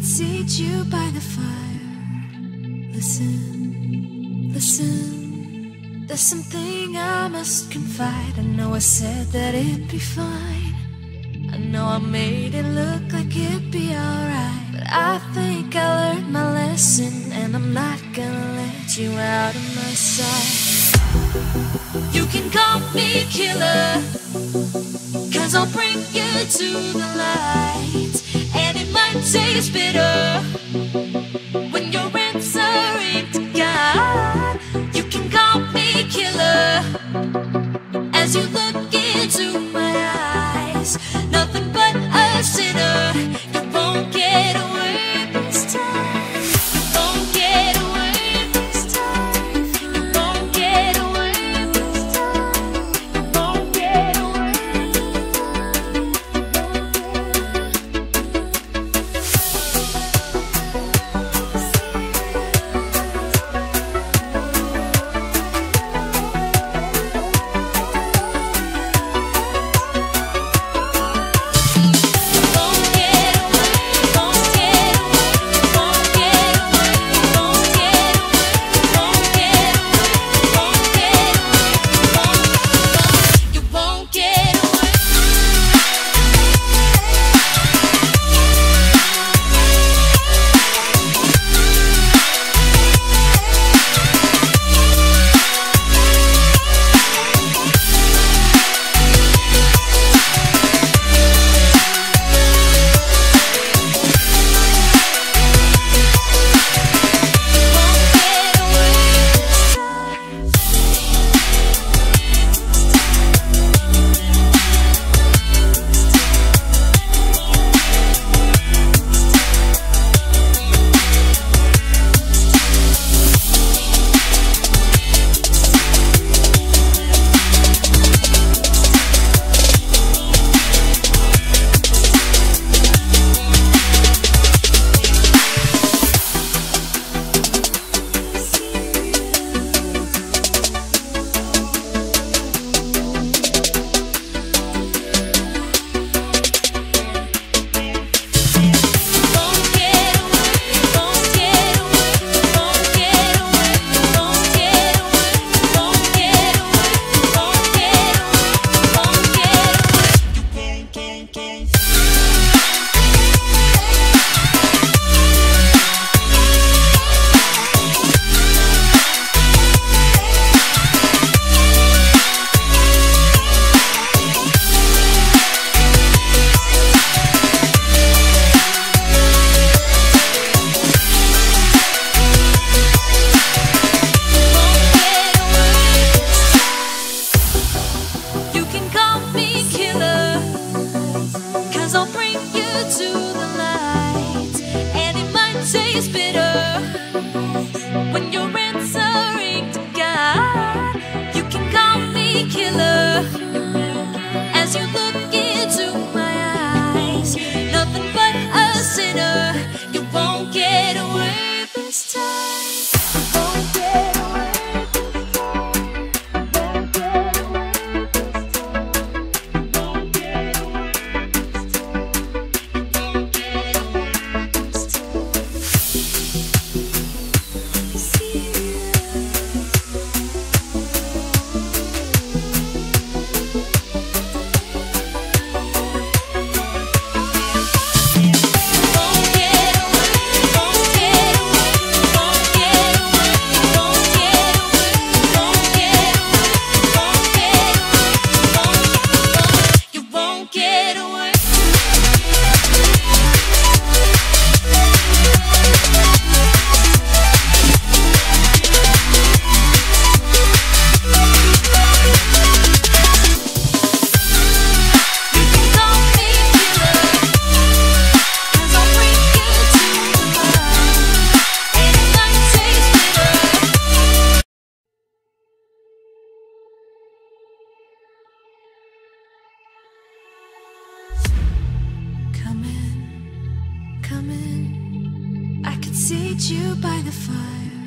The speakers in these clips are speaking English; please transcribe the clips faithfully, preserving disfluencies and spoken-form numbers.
seat you by the fire. Listen, listen, there's something I must confide. I know I said that it'd be fine. I know I made it look like it'd be alright, but I think I learned my lesson, and I'm not gonna let you out of my sight. You can call me killer, cause I'll bring you to the light. And it might taste bitter when you're answering to God. You can call me killer as you look into my eyes. Nothing but a sinner. You won't get away this time. You won't get away this time. You won't get away this time. You won't get away. Seat you by the fire.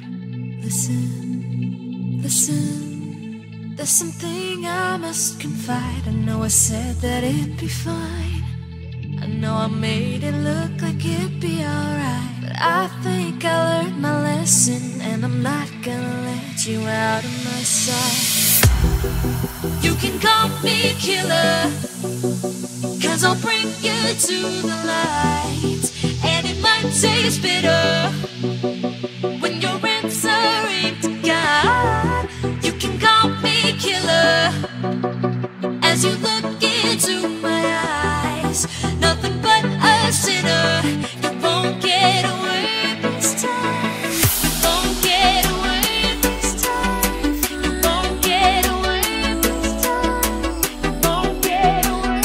Listen, listen, there's something I must confide. I know I said that it'd be fine. I I know I made it look like it'd be alright, but I think I learned my lesson, and I'm not gonna let you out of my sight. You can call me killer, 'cause I'll bring you to the light. And it might taste bitter when you're answering to God. You can call me killer as you look into my eyes. Nothing but a sinner. You won't get away this time. You won't get away this time. You won't get away this time. You won't get away.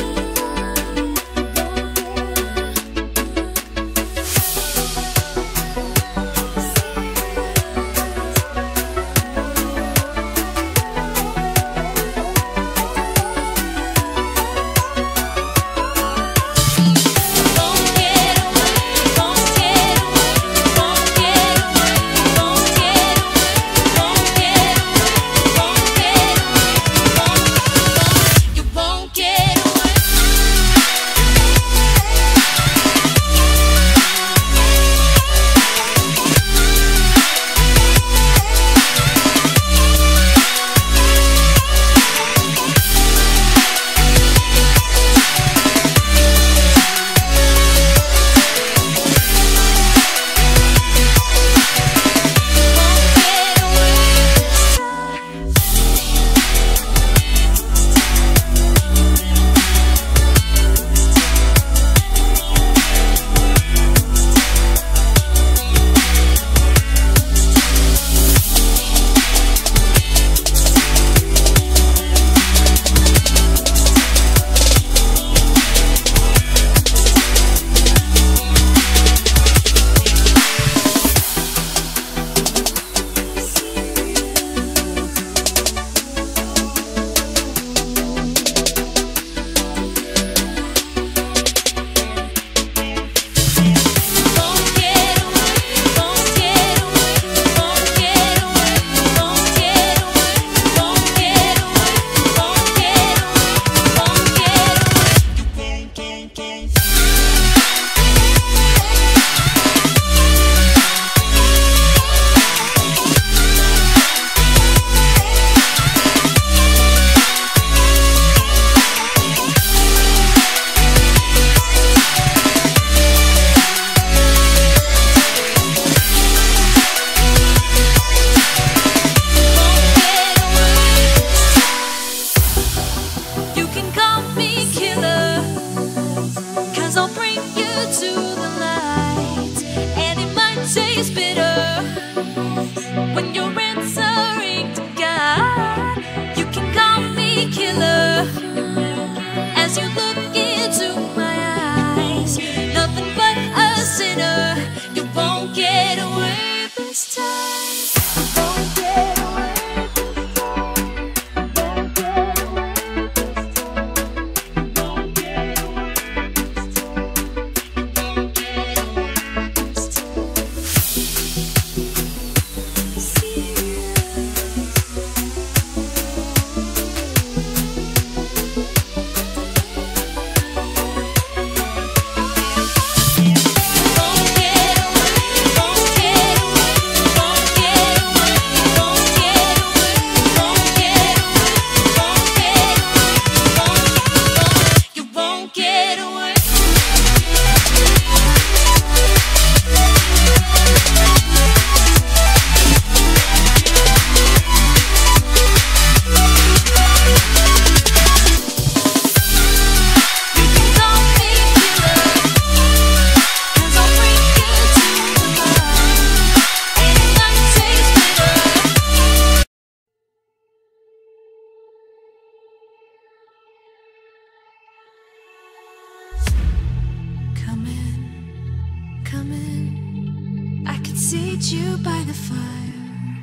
Seat you by the fire.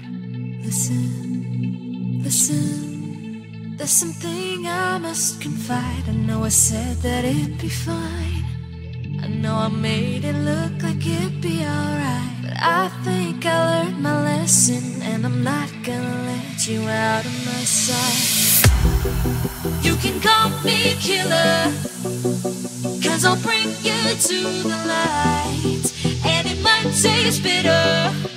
Listen, listen. There's something I must confide. I know I said that it'd be fine. I know I made it look like it'd be alright, but I think I learned my lesson, and I'm not gonna let get you out of my sight. You can call me killer, 'cause I'll bring you to the light. And it might taste bitter,